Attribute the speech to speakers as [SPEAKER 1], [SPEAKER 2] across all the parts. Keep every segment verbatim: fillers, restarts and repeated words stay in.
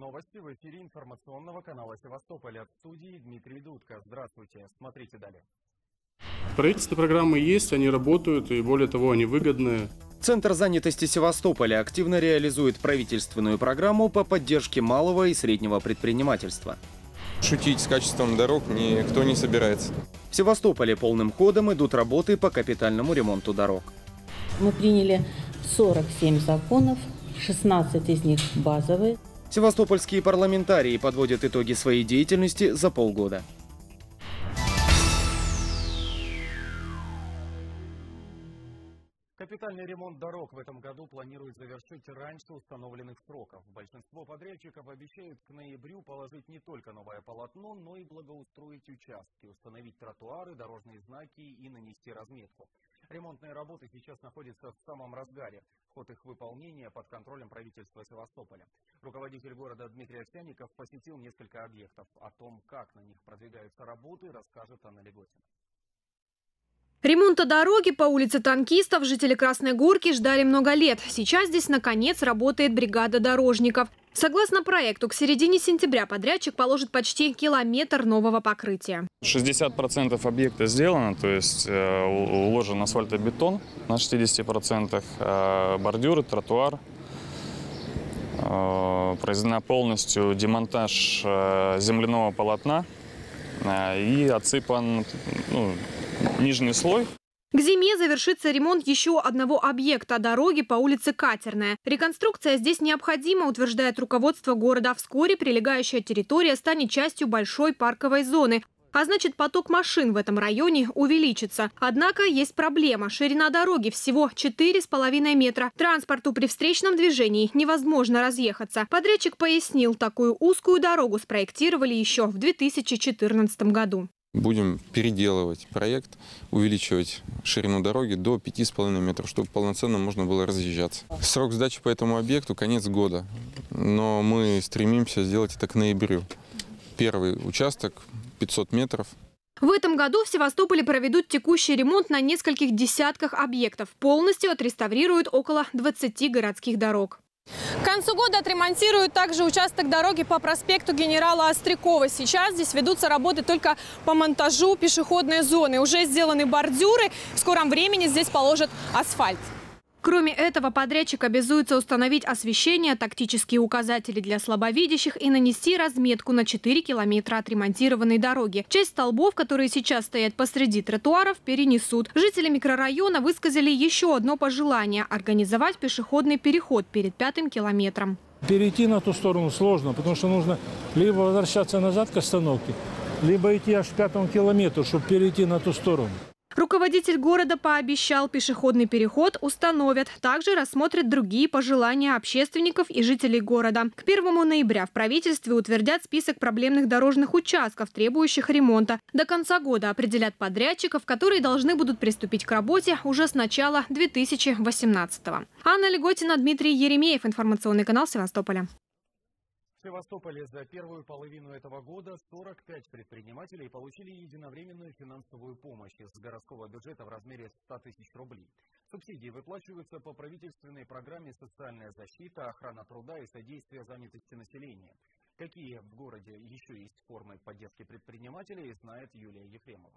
[SPEAKER 1] Новости в эфире информационного канала Севастополя. В студии Дмитрий Дудко. Здравствуйте. Смотрите далее.
[SPEAKER 2] Правительственные программы есть, они работают, и более того, они выгодные.
[SPEAKER 3] Центр занятости Севастополя активно реализует правительственную программу по поддержке малого и среднего предпринимательства.
[SPEAKER 4] Шутить с качеством дорог никто не собирается.
[SPEAKER 3] В Севастополе полным ходом идут работы по капитальному ремонту дорог.
[SPEAKER 5] Мы приняли сорок семь законов, шестнадцать из них базовые.
[SPEAKER 3] Севастопольские парламентарии подводят итоги своей деятельности за полгода.
[SPEAKER 1] Капитальный ремонт дорог в этом году планируют завершить раньше установленных сроков. Большинство подрядчиков обещают к ноябрю положить не только новое полотно, но и благоустроить участки, установить тротуары, дорожные знаки и нанести разметку. Ремонтные работы сейчас находятся в самом разгаре. Ход их выполнения под контролем правительства Севастополя. Руководитель города Дмитрий Овсянников посетил несколько объектов. О том, как на них продвигаются работы, расскажет Анна Леготина.
[SPEAKER 6] Ремонта дороги по улице Танкистов жители Красной Горки ждали много лет. Сейчас здесь, наконец, работает бригада дорожников. Согласно проекту, к середине сентября подрядчик положит почти километр нового покрытия.
[SPEAKER 7] шестьдесят процентов объекта сделано, то есть э, уложен асфальтобетон на шестидесяти процентах, э, бордюры, тротуар. Э, произведена полностью демонтаж э, земляного полотна э, и отсыпан ну, нижний слой.
[SPEAKER 6] К зиме завершится ремонт еще одного объекта – дороги по улице Катерная. Реконструкция здесь необходима, утверждает руководство города. Вскоре прилегающая территория станет частью большой парковой зоны. А значит, поток машин в этом районе увеличится. Однако есть проблема. Ширина дороги всего четыре с половиной метра. Транспорту при встречном движении невозможно разъехаться. Подрядчик пояснил, такую узкую дорогу спроектировали еще в две тысячи четырнадцатом году.
[SPEAKER 4] Будем переделывать проект, увеличивать ширину дороги до пяти с половиной метров, чтобы полноценно можно было разъезжаться. Срок сдачи по этому объекту – конец года, но мы стремимся сделать это к ноябрю. Первый участок – пятьсот метров.
[SPEAKER 6] В этом году в Севастополе проведут текущий ремонт на нескольких десятках объектов. Полностью отреставрируют около двадцати городских дорог.
[SPEAKER 8] К концу года отремонтируют также участок дороги по проспекту генерала Острякова. Сейчас здесь ведутся работы только по монтажу пешеходной зоны. Уже сделаны бордюры. В скором времени здесь положат асфальт.
[SPEAKER 6] Кроме этого, подрядчик обязуется установить освещение, тактические указатели для слабовидящих и нанести разметку на четыре километра отремонтированной дороги. Часть столбов, которые сейчас стоят посреди тротуаров, перенесут. Жители микрорайона высказали еще одно пожелание – организовать пешеходный переход перед пятым километром.
[SPEAKER 9] Перейти на ту сторону сложно, потому что нужно либо возвращаться назад к остановке, либо идти аж к пятому километру, чтобы перейти на ту сторону.
[SPEAKER 6] Руководитель города пообещал, пешеходный переход установят. Также рассмотрят другие пожелания общественников и жителей города. К первому ноября в правительстве утвердят список проблемных дорожных участков, требующих ремонта. До конца года определят подрядчиков, которые должны будут приступить к работе уже с начала две тысячи восемнадцатого. Анна Леготина, Дмитрий Еремеев. Информационный канал Севастополя.
[SPEAKER 1] В Севастополе за первую половину этого года сорок пять предпринимателей получили единовременную финансовую помощь из городского бюджета в размере ста тысяч рублей. Субсидии выплачиваются по правительственной программе «Социальная защита, охрана труда и содействие занятости населения». Какие в городе еще есть формы поддержки предпринимателей, знает Юлия Ефремова.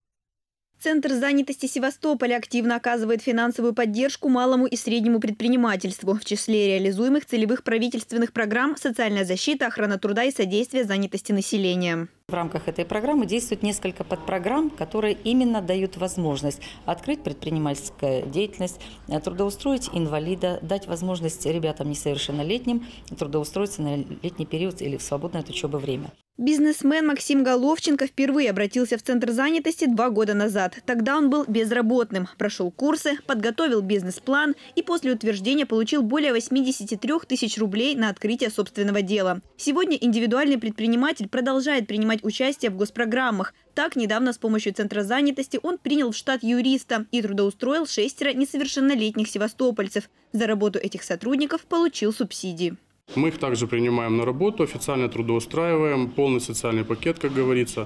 [SPEAKER 10] Центр занятости Севастополя активно оказывает финансовую поддержку малому и среднему предпринимательству. В числе реализуемых целевых правительственных программ «Социальная защита, охрана труда и содействие занятости населения».
[SPEAKER 5] В рамках этой программы действует несколько подпрограмм, которые именно дают возможность открыть предпринимательскую деятельность, трудоустроить инвалида, дать возможность ребятам несовершеннолетним трудоустроиться на летний период или в свободное от учебы время.
[SPEAKER 10] Бизнесмен Максим Головченко впервые обратился в Центр занятости два года назад. Тогда он был безработным, прошел курсы, подготовил бизнес-план и после утверждения получил более восьмидесяти трёх тысяч рублей на открытие собственного дела. Сегодня индивидуальный предприниматель продолжает принимать участие в госпрограммах. Так, недавно с помощью Центра занятости он принял в штат юриста и трудоустроил шестеро несовершеннолетних севастопольцев. За работу этих сотрудников получил субсидии.
[SPEAKER 2] Мы их также принимаем на работу, официально трудоустраиваем, полный социальный пакет, как говорится.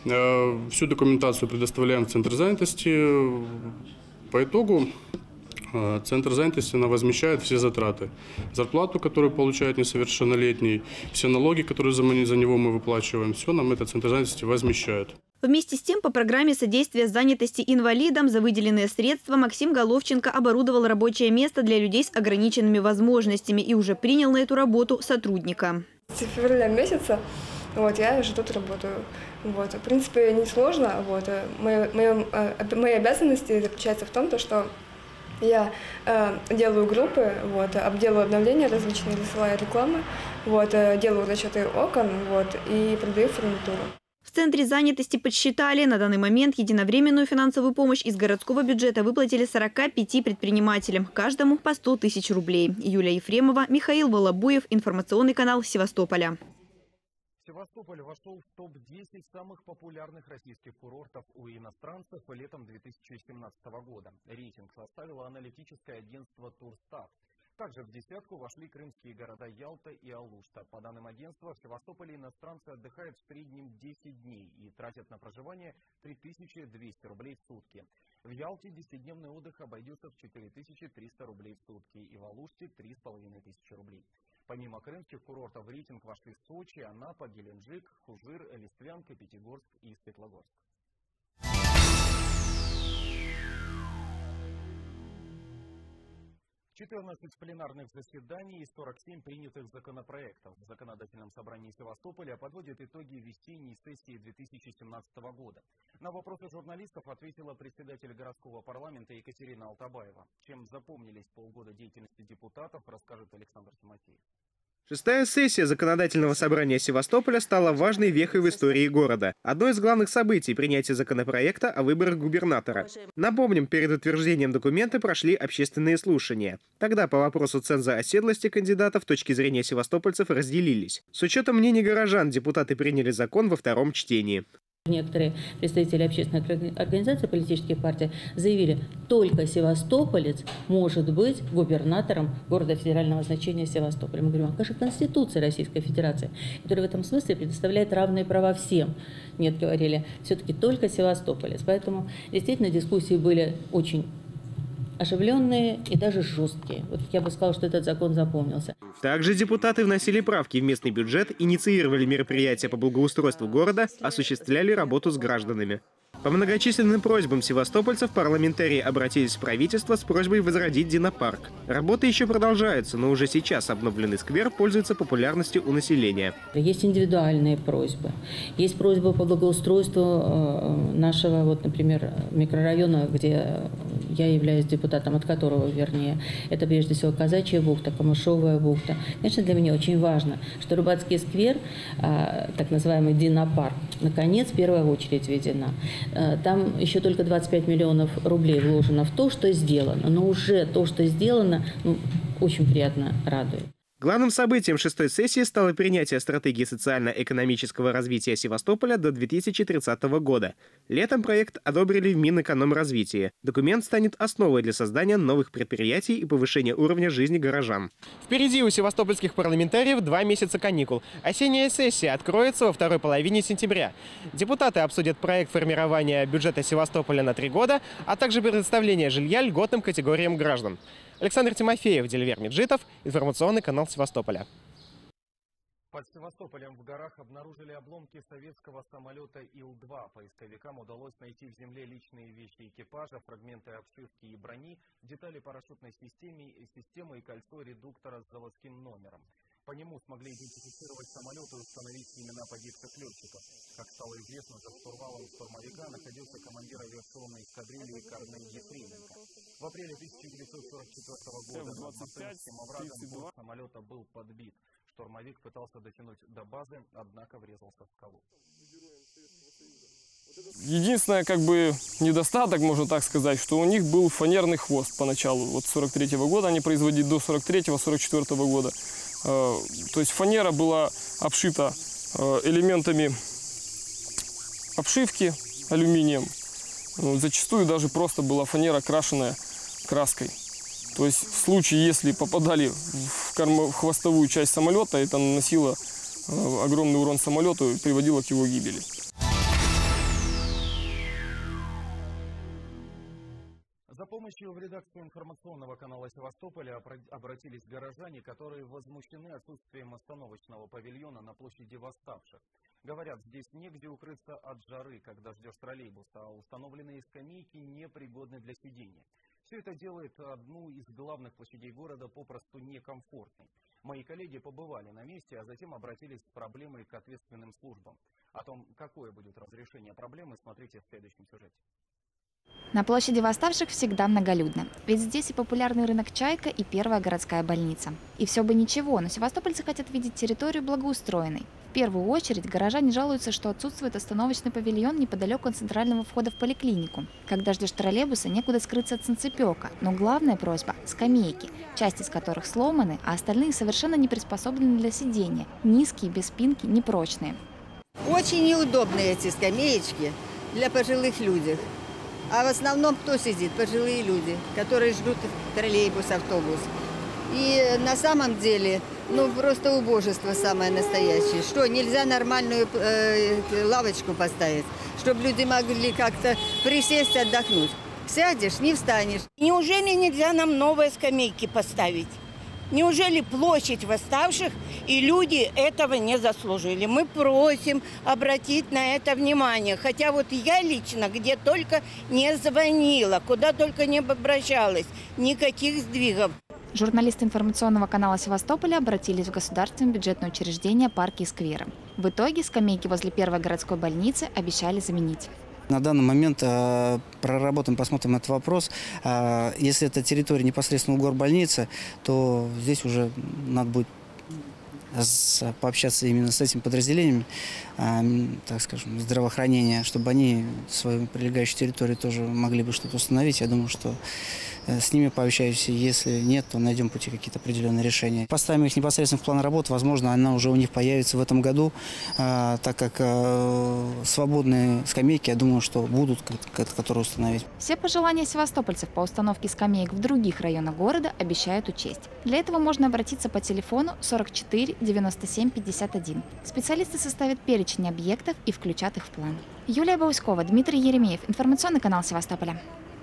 [SPEAKER 2] Всю документацию предоставляем в Центр занятости. По итогу Центр занятости она возмещает все затраты. Зарплату, которую получает несовершеннолетний, все налоги, которые за него мы выплачиваем, все нам этот Центр занятости возмещает.
[SPEAKER 10] Вместе с тем, по программе содействия занятости инвалидам за выделенные средства Максим Головченко оборудовал рабочее место для людей с ограниченными возможностями и уже принял на эту работу сотрудника.
[SPEAKER 11] С февраля месяца вот, я уже тут работаю. Вот, в принципе, несложно. Вот, мои, мои, мои обязанности заключаются в том, что я э, делаю группы, вот, обделаю обновления различные, высылаю рекламы, вот, делаю расчеты окон вот, и продаю фурнитуру.
[SPEAKER 10] В Центре занятости подсчитали, на данный момент единовременную финансовую помощь из городского бюджета выплатили сорока пяти предпринимателям, каждому по сто тысяч рублей. Юлия Ефремова, Михаил Волобуев, информационный канал Севастополя.
[SPEAKER 1] Севастополь вошел в топ десять самых популярных российских курортов у иностранцев летом две тысячи семнадцатого года. Рейтинг составило аналитическое агентство Турстат. Также в десятку вошли крымские города Ялта и Алушта. По данным агентства, в Севастополе иностранцы отдыхают в среднем десять дней и тратят на проживание три тысячи двести рублей в сутки. В Ялте десятидневный отдых обойдется в четыре тысячи триста рублей в сутки и в Алуште три с половиной тысячи рублей. Помимо крымских курортов в рейтинг вошли Сочи, Анапа, Геленджик, Хужир, Листвянка, Пятигорск и Светлогорск. четырнадцать пленарных заседаний и сорок семь принятых законопроектов. В Законодательном собрании Севастополя подводят итоги весенней сессии две тысячи семнадцатого года. На вопросы журналистов ответила председатель городского парламента Екатерина Алтабаева. Чем запомнились полгода деятельности депутатов, расскажет Александр Тимофеев.
[SPEAKER 3] Шестая сессия Законодательного собрания Севастополя стала важной вехой в истории города. Одно из главных событий – принятие законопроекта о выборах губернатора. Напомним, перед утверждением документа прошли общественные слушания. Тогда по вопросу ценза оседлости кандидатов точки зрения севастопольцев разделились. С учетом мнений горожан депутаты приняли закон во втором чтении.
[SPEAKER 12] Некоторые представители общественных организаций, политических партий заявили, только севастополец может быть губернатором города федерального значения Севастополя. Мы говорим, а как же Конституция Российской Федерации, которая в этом смысле предоставляет равные права всем? Нет, говорили, все-таки только севастополец. Поэтому действительно дискуссии были очень оживленные и даже жесткие. Вот я бы сказала, что этот закон запомнился.
[SPEAKER 3] Также депутаты вносили правки в местный бюджет, инициировали мероприятия по благоустройству города, осуществляли работу с гражданами. По многочисленным просьбам севастопольцев парламентарии обратились в правительство с просьбой возродить Динопарк. Работы еще продолжаются, но уже сейчас обновленный сквер пользуется популярностью у населения.
[SPEAKER 12] Есть индивидуальные просьбы. Есть просьбы по благоустройству нашего, вот, например, микрорайона, где я являюсь депутатом, от которого, вернее, это прежде всего Казачья бухта, Камышовая бухта. Конечно, для меня очень важно, что Рыбацкий сквер, так называемый Динопарк, наконец, в первую очередь введена. Там еще только двадцать пять миллионов рублей вложено в то, что сделано. Но уже то, что сделано, ну, очень приятно радует.
[SPEAKER 3] Главным событием шестой сессии стало принятие стратегии социально-экономического развития Севастополя до две тысячи тридцатого года. Летом проект одобрили в Минэкономразвитии. Документ станет основой для создания новых предприятий и повышения уровня жизни горожан. Впереди у севастопольских парламентариев два месяца каникул. Осенняя сессия откроется во второй половине сентября. Депутаты обсудят проект формирования бюджета Севастополя на три года, а также предоставление жилья льготным категориям граждан. Александр Тимофеев, Дельвер Меджитов, информационный канал Севастополя.
[SPEAKER 1] Под Севастополем в горах обнаружили обломки советского самолета Ил два. Поисковикам удалось найти в земле личные вещи экипажа, фрагменты обшивки и брони, детали парашютной системы, системы и кольцо редуктора с заводским номером. По нему смогли идентифицировать самолет и установить имена погибших летчиков. Как стало известно, за штурвалом штурмовика находился командир авиационной эскадрильи Корней Ефременко. В апреле тысяча девятьсот сорок четвёртого года над Мартынским оврагом борт самолета был подбит. Штурмовик пытался дотянуть до базы, однако врезался в скалу.
[SPEAKER 13] Единственное, как бы, недостаток, можно так сказать, что у них был фанерный хвост поначалу. Вот сорок третьего года они производили до сорок третьего — сорок четвёртого года. То есть фанера была обшита элементами обшивки алюминием. Зачастую даже просто была фанера, крашенная краской. То есть в случае, если попадали в, кормо, в хвостовую часть самолета, это наносило огромный урон самолету и приводило к его гибели.
[SPEAKER 1] За полгода помощью в редакцию информационного канала Севастополя обратились горожане, которые возмущены отсутствием остановочного павильона на площади Восставших. Говорят, здесь негде укрыться от жары, когда ждешь троллейбуса, а установленные скамейки непригодны для сидения. Все это делает одну из главных площадей города попросту некомфортной. Мои коллеги побывали на месте, а затем обратились с проблемой к ответственным службам. О том, какое будет разрешение проблемы, смотрите в следующем сюжете.
[SPEAKER 14] На площади Восставших всегда многолюдно. Ведь здесь и популярный рынок «Чайка», и первая городская больница. И все бы ничего, но севастопольцы хотят видеть территорию благоустроенной. В первую очередь горожане жалуются, что отсутствует остановочный павильон неподалеку от центрального входа в поликлинику. Когда ждешь троллейбуса, некуда скрыться от санцепёка. Но главная просьба – скамейки, часть из которых сломаны, а остальные совершенно не приспособлены для сидения. Низкие, без спинки, непрочные.
[SPEAKER 15] Очень неудобные эти скамеечки для пожилых людей. А в основном кто сидит? Пожилые люди, которые ждут троллейбус, автобус. И на самом деле, ну просто убожество самое настоящее. Что, нельзя нормальную э, лавочку поставить, чтобы люди могли как-то присесть, отдохнуть? Сядешь, не встанешь.
[SPEAKER 16] Неужели нельзя нам новые скамейки поставить? Неужели площадь Восставших и люди этого не заслужили? Мы просим обратить на это внимание. Хотя вот я лично где только не звонила, куда только не обращалась, никаких сдвигов.
[SPEAKER 14] Журналисты информационного канала Севастополя обратились в государственное бюджетное учреждение «Парки и скверы». В итоге скамейки возле первой городской больницы обещали заменить.
[SPEAKER 17] На данный момент э, проработаем, посмотрим этот вопрос. Э, если это территория непосредственно горбольницы, то здесь уже надо будет с, пообщаться именно с этими подразделениями, э, так скажем, здравоохранения, чтобы они свою прилегающую территорию тоже могли бы что-то установить. Я думаю, что э, с ними пообщаемся. Если нет, то найдем пути какие-то определенные решения. Поставим их непосредственно в план работы. Возможно, она уже у них появится в этом году, э, так как э, свободные скамейки, я думаю, что будут, которые установить.
[SPEAKER 14] Все пожелания севастопольцев по установке скамеек в других районах города обещают учесть. Для этого можно обратиться по телефону сорок четыре девяносто семь пятьдесят один. Специалисты составят перечень объектов и включат их в план. Юлия Бауськова, Дмитрий Еремеев, информационный канал Севастополя.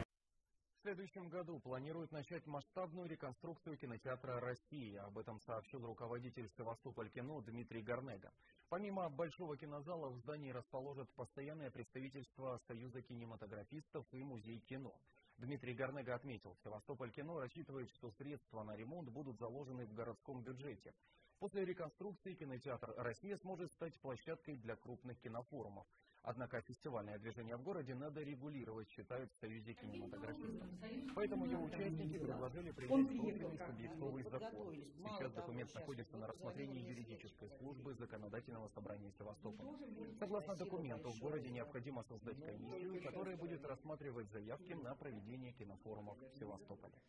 [SPEAKER 1] В следующем году планируют начать масштабную реконструкцию кинотеатра «Россия». Об этом сообщил руководитель Севастополь-кино Дмитрий Горнега. Помимо большого кинозала в здании расположат постоянное представительство Союза кинематографистов и музей кино. Дмитрий Горнега отметил, Севастополь-кино рассчитывает, что средства на ремонт будут заложены в городском бюджете. После реконструкции кинотеатр «Россия» сможет стать площадкой для крупных кинофорумов. Однако фестивальное движение в городе надо регулировать, считают в Союзе кинематографистов. Поэтому его участники предложили принять профильный субъектовый закон. Сейчас документ находится на рассмотрении юридической службы Законодательного собрания Севастополя. Согласно документу, в городе необходимо создать комиссию, которая будет рассматривать заявки на проведение кинофорумов в Севастополе.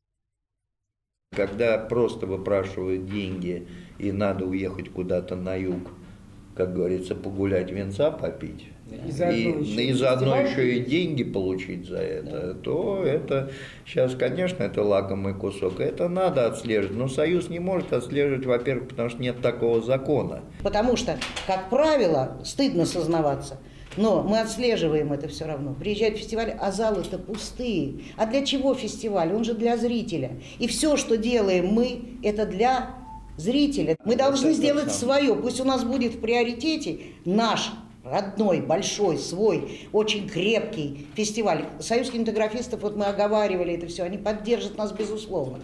[SPEAKER 18] Когда просто выпрашивают деньги и надо уехать куда-то на юг, как говорится, погулять, винца попить, и заодно, и, еще, и заодно еще и деньги получить за это, да, то это сейчас, конечно, это лакомый кусок. Это надо отслеживать. Но Союз не может отслеживать, во-первых, потому что нет такого закона.
[SPEAKER 19] Потому что, как правило, стыдно сознаваться, но мы отслеживаем это все равно. Приезжают фестивали, а залы-то пустые. А для чего фестиваль? Он же для зрителя. И все, что делаем мы, это для зрителя. Мы должны сделать свое. Пусть у нас будет в приоритете наш родной, большой, свой, очень крепкий фестиваль. Союз кинематографистов, вот мы оговаривали это все, они поддержат нас безусловно.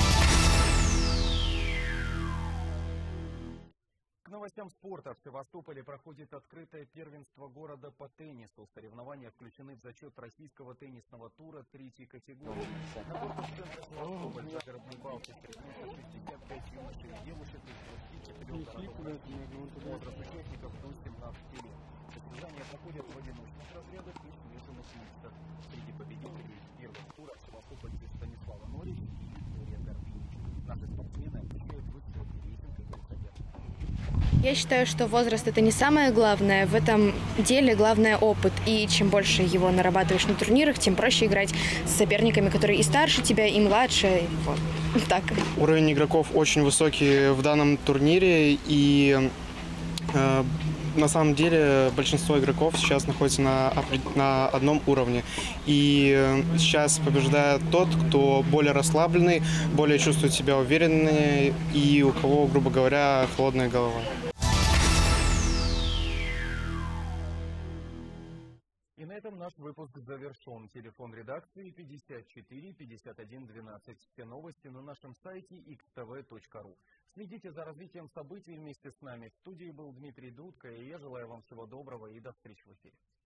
[SPEAKER 1] К новостям спорта. В Севастополе проходит открытое первенство города по теннису. Соревнования включены в зачет российского теннисного тура третьей категории. На кортах центра Севастополь загородной балки соревнуются шестьдесят пять юношей и девушек из двадцати четырёх городов. Возраст участников до семнадцати лет. Состязания проходят в одиночных разрядах и смешанных миксах. Среди победителей первого тура севастопольцы Станислава Норич и Виктория Горбинич. Наши спортсмены отмечают высокий рейтинг и выходят.
[SPEAKER 20] Я считаю, что возраст – это не самое главное. В этом деле главное опыт. И чем больше его нарабатываешь на турнирах, тем проще играть с соперниками, которые и старше тебя, и младше. Вот так.
[SPEAKER 21] Уровень игроков очень высокий в данном турнире. И э, на самом деле большинство игроков сейчас находится на, на одном уровне. И сейчас побеждает тот, кто более расслабленный, более чувствует себя уверенный и у кого, грубо говоря, холодная голова.
[SPEAKER 1] И на этом наш выпуск завершен. Телефон редакции пятьдесят четыре пятьдесят один двенадцать. Все новости на нашем сайте икс тэ вэ точка ру. Следите за развитием событий вместе с нами. В студии был Дмитрий Дудко, и я желаю вам всего доброго и до встречи в эфире.